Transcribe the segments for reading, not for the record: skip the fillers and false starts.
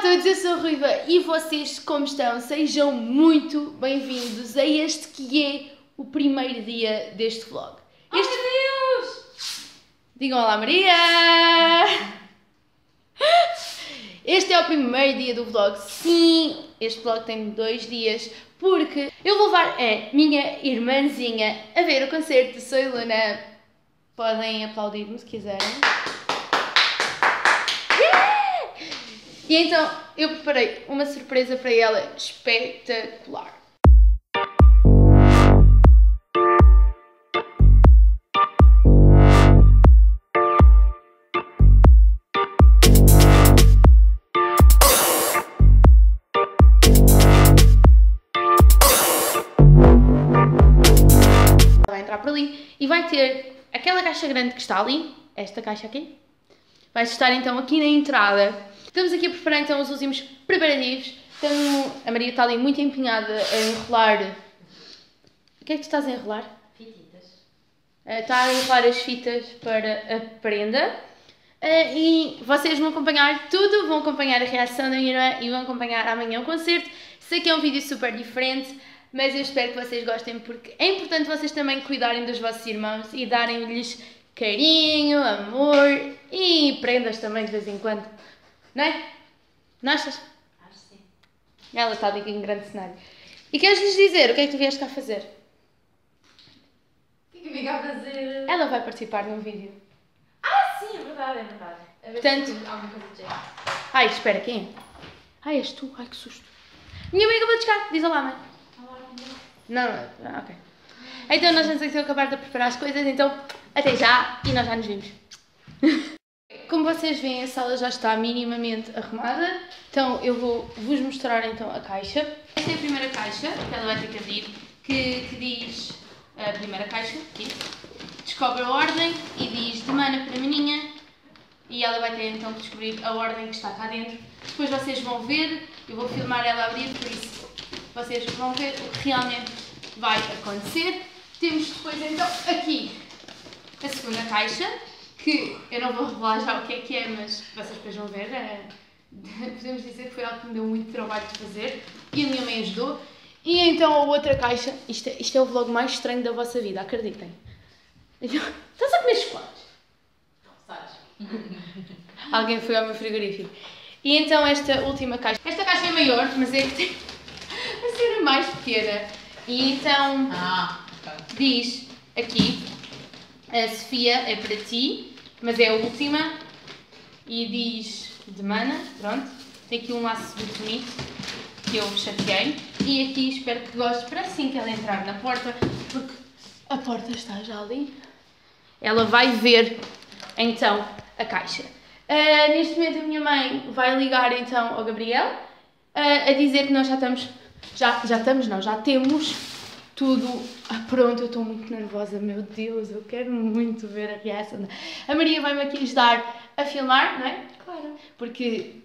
todos, eu sou a Ruiva e vocês como estão? Sejam muito bem-vindos a este que é o primeiro dia deste vlog. Oh meu Deus! Digam olá Maria! Este é o primeiro dia do vlog. Sim, este vlog tem 2 dias porque eu vou levar a minha irmãzinha a ver o concerto de Soy Luna. Podem aplaudir-me se quiserem. E então eu preparei uma surpresa para ela espetacular. Vai entrar por ali e vai ter aquela caixa grande que está ali, esta caixa aqui, vai estar então aqui na entrada. Estamos aqui a preparar então os últimos preparativos. A Maria está ali muito empenhada a enrolar. O que é que tu estás a enrolar? Fititas. Está a enrolar as fitas para a prenda. E vocês vão acompanhar tudo, vão acompanhar a reação da minha irmã e vão acompanhar amanhã o concerto. Sei que é um vídeo super diferente, mas eu espero que vocês gostem porque é importante vocês também cuidarem dos vossos irmãos e darem-lhes carinho, amor e prendas também de vez em quando. Não é? Não achas? Acho sim. Ela está ali em grande cenário. E queres-lhes dizer o que é que tu vieste cá fazer? O que é que eu vim cá fazer? Ela vai participar num vídeo. Ah, sim, é verdade, é verdade. A ver Portanto- se tem alguma coisa de jeito. Ai, espera, quem é? Ai, és tu? Ai, que susto. Minha mãe acabou de chegar. Diz olá, mãe. Não, ok. Então nós vamos aqui acabar de preparar as coisas, então até já e nós já nos vimos. Como vocês veem, a sala já está minimamente arrumada, então eu vou vos mostrar então a caixa. Esta é a primeira caixa que ela vai ter que abrir, que diz a primeira caixa, aqui, descobre a ordem e diz de mana para menina e ela vai ter então que descobrir a ordem que está cá dentro. Depois vocês vão ver, eu vou filmar ela a abrir, por isso vocês vão ver o que realmente vai acontecer. Temos depois então aqui a segunda caixa, que eu não vou revelar já o que é, mas vocês depois vão ver. Podemos dizer que foi algo que me deu muito trabalho de fazer e a minha mãe ajudou. E então a outra caixa, isto é o vlog mais estranho da vossa vida, acreditem. Estás a comer chocolates? Sabes? Alguém foi ao meu frigorífico. E então esta última caixa, esta caixa é maior, mas é que tem a ser a mais pequena. E então Ok. diz aqui, a Sofia é para ti, mas é a última, e diz de mana, pronto, tem aqui um laço muito bonito, que eu chateei, e aqui espero que gostes para assim que ela entrar na porta, porque a porta está já ali, ela vai ver então a caixa. Neste momento a minha mãe vai ligar então ao Gabriel, a dizer que nós já temos tudo pronto. Eu estou muito nervosa, meu Deus, eu quero muito ver a reação. A Maria vai-me aqui ajudar a filmar, não é? Claro. Porque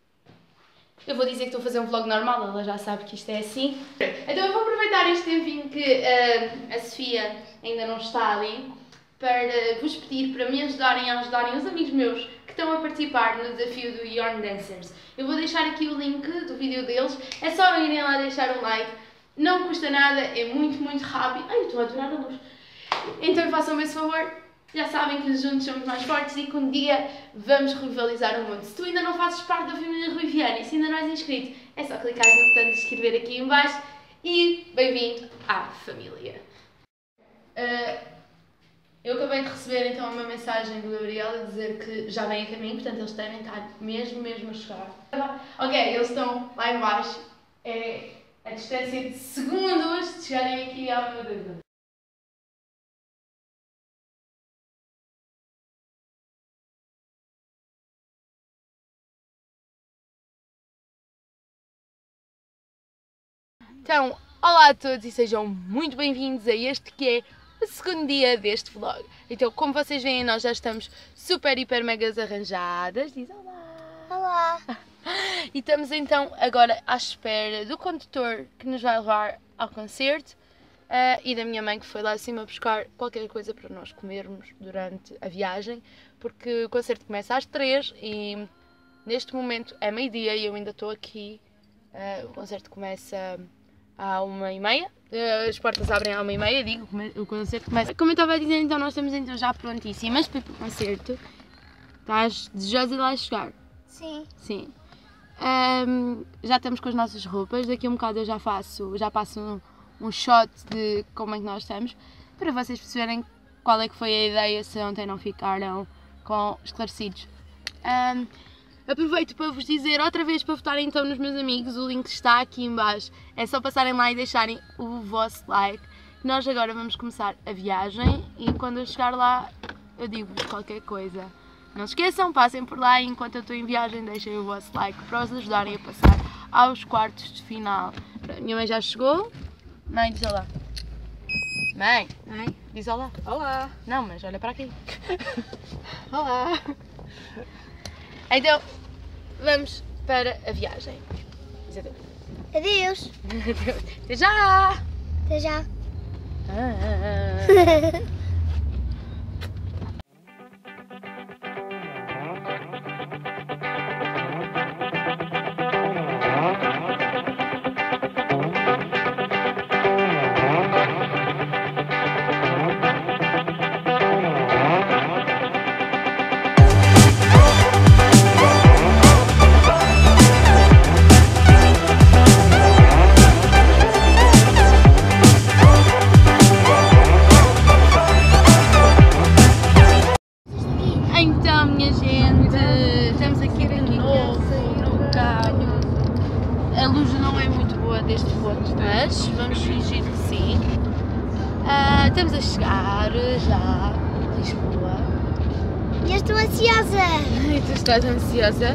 eu vou dizer que estou a fazer um vlog normal, ela já sabe que isto é assim. Então eu vou aproveitar este tempinho que a Sofia ainda não está ali para vos pedir para me ajudarem a ajudarem os amigos meus que estão a participar no desafio do Yarn Dancers. Eu vou deixar aqui o link do vídeo deles, é só irem lá deixar um like. Não custa nada, é muito, muito rápido. Ai, eu estou a adorar a luz. Então façam-me esse favor. Já sabem que juntos somos mais fortes e que um dia vamos rivalizar o mundo. Se tu ainda não fazes parte da família Ruiviana e se ainda não és inscrito, é só clicar no botão de inscrever aqui em baixo e bem-vindo à família. Eu acabei de receber então uma mensagem do Gabriel a dizer que já vem a caminho, portanto eles devem estar mesmo a chegar. Ok, eles estão lá em baixo. É a distância de segundos de chegarem aqui ao meu dedo. Então, olá a todos e sejam muito bem-vindos a este que é o segundo dia deste vlog. Então, como vocês veem, nós já estamos super, hiper, megas arranjadas. Diz olá! Olá! E estamos então agora à espera do condutor que nos vai levar ao concerto e da minha mãe que foi lá acima buscar qualquer coisa para nós comermos durante a viagem, porque o concerto começa às 3 e Neste momento é meio-dia e eu ainda estou aqui. O concerto começa à 1h30. As portas abrem à 1h30, digo, o concerto começa. Como eu estava a dizer, então nós estamos então já prontíssimas para ir para o concerto. Estás desejosa de lá chegar? Sim. Sim. Já estamos com as nossas roupas. Daqui a um bocado eu já passo um shot de como é que nós estamos, para vocês perceberem qual é que foi a ideia, se ontem não ficaram esclarecidos. Aproveito para vos dizer outra vez para votarem então nos meus amigos, o link está aqui em baixo, é só passarem lá e deixarem o vosso like. Nós agora vamos começar a viagem e quando eu chegar lá eu digo-vos qualquer coisa. Não se esqueçam, passem por lá e enquanto eu estou em viagem deixem o vosso like para os ajudarem a passar aos quartos de final. A minha mãe já chegou. Mãe, diz olá. Mãe, diz olá. Olá. Não, mas olha para aqui. Olá. Então, vamos para a viagem. Adeus. Até já! Até já. Então, minha gente, estamos aqui de novo no carro. A luz não é muito boa deste ponto, mas vamos fingir que sim. Estamos a chegar já a Lisboa. Eu estou ansiosa. E tu estás ansiosa.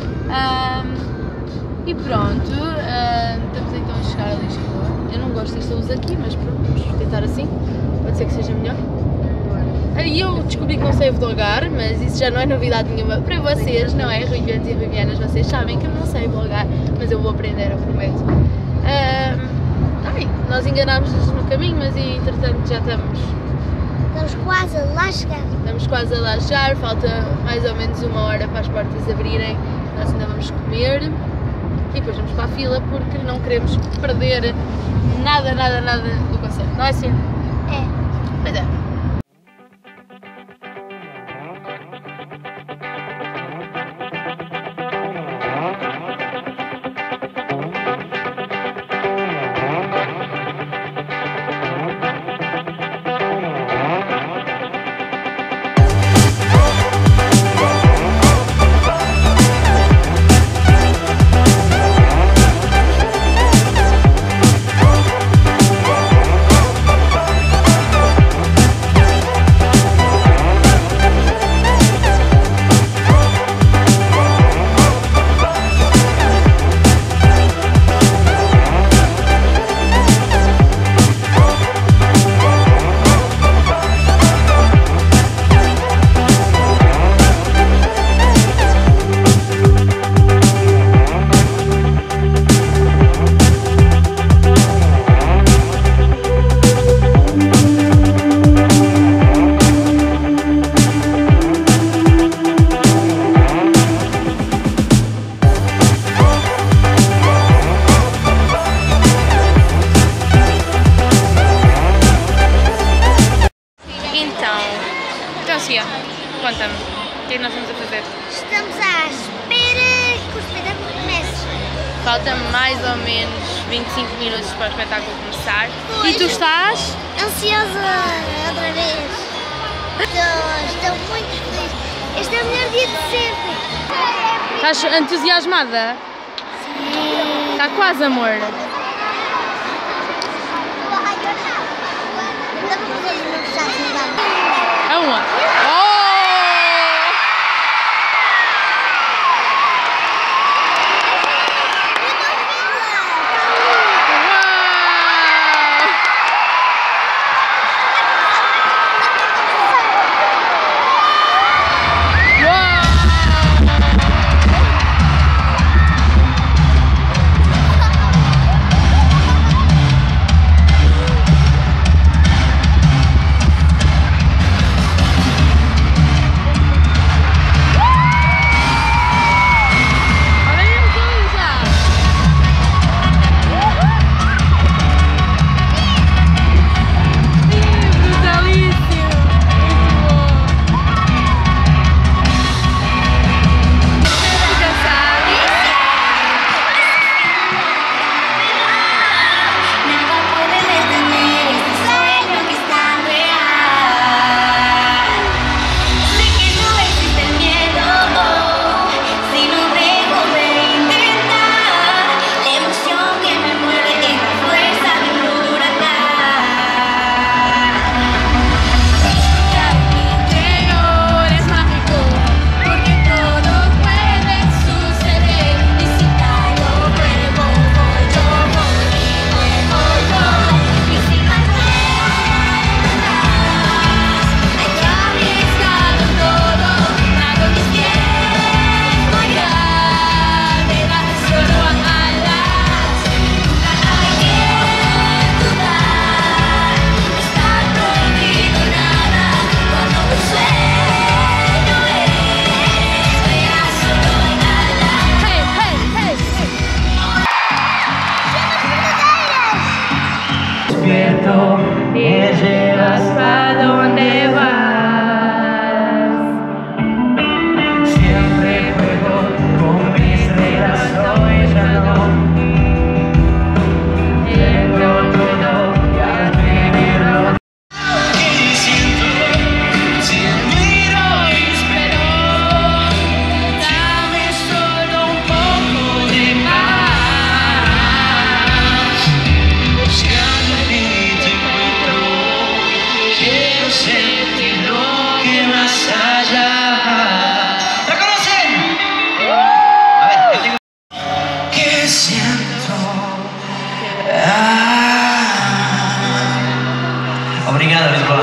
E pronto, estamos então a chegar a Lisboa. Eu não gosto desta luz aqui, mas pronto, vamos tentar assim. Pode ser que seja melhor. E eu descobri que não sei vlogar, mas isso já não é novidade nenhuma para vocês, não é? Ruivianos e Ruivianas, vocês sabem que eu não sei vlogar, mas eu vou aprender, eu prometo. Nós enganámos-nos no caminho, mas entretanto já estamos quase a lá chegar. Estamos quase a lá chegar, falta mais ou menos 1 hora para as portas abrirem, nós ainda vamos comer e depois vamos para a fila porque não queremos perder nada do concerto, não é assim? É. Pois é. Sofia, conta-me, o que é que nós vamos a fazer? Estamos à espera que o espetáculo comece. Falta mais ou menos 25 minutos para o espetáculo começar. Pois. E tu estás? Ansiosa outra vez. Estou muito feliz. Este é o melhor dia de sempre. Estás entusiasmada? Sim. Está quase, amor. Dá para fazer os meus chatos, não dá? Aonde? Oh! siento, me llevas para donde vas. Siempre juego con mis reglas, hoy ya no. Tengo todo y al vivirlo. ¿Qué siento? Si miro y espero, dame solo un poco de más. Buscando en ti te encuentro, quiero sentir lo que más allá. ¿La conocen? A ver, yo digo. ¿Qué siento? Obrigado, Lisboa.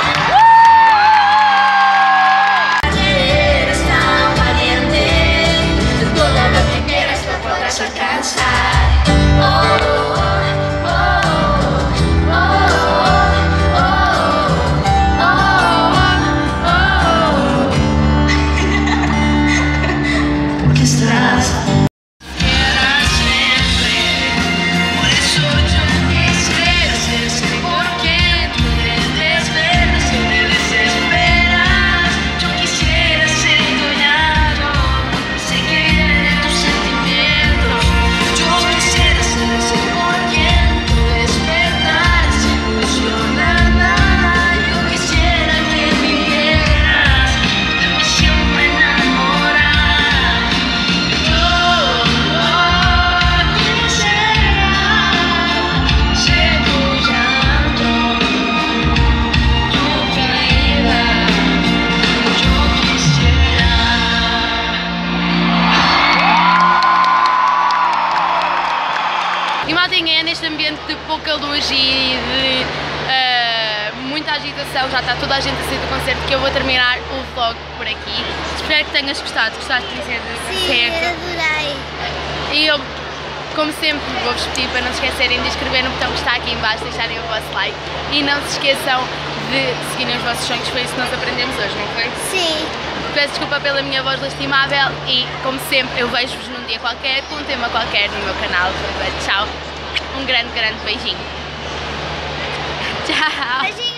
Eres tan valiente, todo lo que quieras lo podrás alcanzar. Oh, oh, oh, oh, oh, oh, oh. ¿Por qué estás? E maltinha, é neste ambiente de pouca luz e de muita agitação, já está toda a gente a sair do concerto, que eu vou terminar o vlog por aqui. Espero que tenhas gostado. Gostaste de dizer do concerto? Adorei. E eu, como sempre, vou-vos pedir para não se esquecerem de inscrever no botão que está aqui em baixo, deixarem o vosso like e não se esqueçam de seguirem os vossos sonhos, foi isso que nós aprendemos hoje, não foi? Sim. Peço desculpa pela minha voz lastimável e, como sempre, eu vejo-vos num dia qualquer, com um tema qualquer no meu canal. Tchau, um grande beijinho. Tchau. Beijinho.